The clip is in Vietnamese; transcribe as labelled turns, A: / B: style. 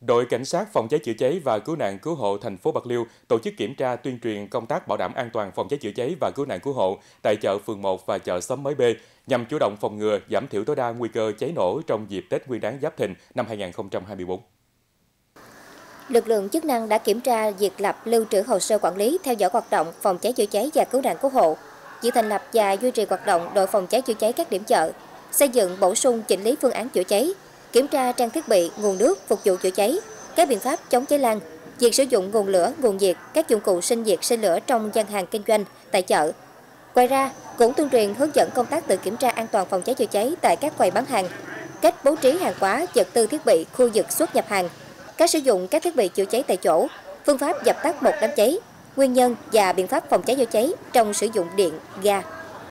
A: Đội Cảnh sát phòng cháy chữa cháy và cứu nạn cứu hộ thành phố Bạc Liêu tổ chức kiểm tra tuyên truyền công tác bảo đảm an toàn phòng cháy chữa cháy và cứu nạn cứu hộ tại chợ Phường 1 và chợ Xóm Mới B nhằm chủ động phòng ngừa, giảm thiểu tối đa nguy cơ cháy nổ trong dịp Tết Nguyên đán Giáp Thìn năm 2024.
B: Lực lượng chức năng đã kiểm tra việc lập lưu trữ hồ sơ quản lý theo dõi hoạt động phòng cháy chữa cháy và cứu nạn cứu hộ, việc thành lập và duy trì hoạt động đội phòng cháy chữa cháy các điểm chợ, xây dựng bổ sung chỉnh lý phương án chữa cháy, kiểm tra trang thiết bị, nguồn nước phục vụ chữa cháy, các biện pháp chống cháy lan, việc sử dụng nguồn lửa, nguồn nhiệt, các dụng cụ sinh nhiệt sinh lửa trong gian hàng kinh doanh tại chợ. Ngoài ra, cũng tuyên truyền hướng dẫn công tác tự kiểm tra an toàn phòng cháy chữa cháy tại các quầy bán hàng, cách bố trí hàng hóa, vật tư thiết bị, khu vực xuất nhập hàng, cách sử dụng các thiết bị chữa cháy tại chỗ, phương pháp dập tắt một đám cháy, nguyên nhân và biện pháp phòng cháy chữa cháy trong sử dụng điện, ga.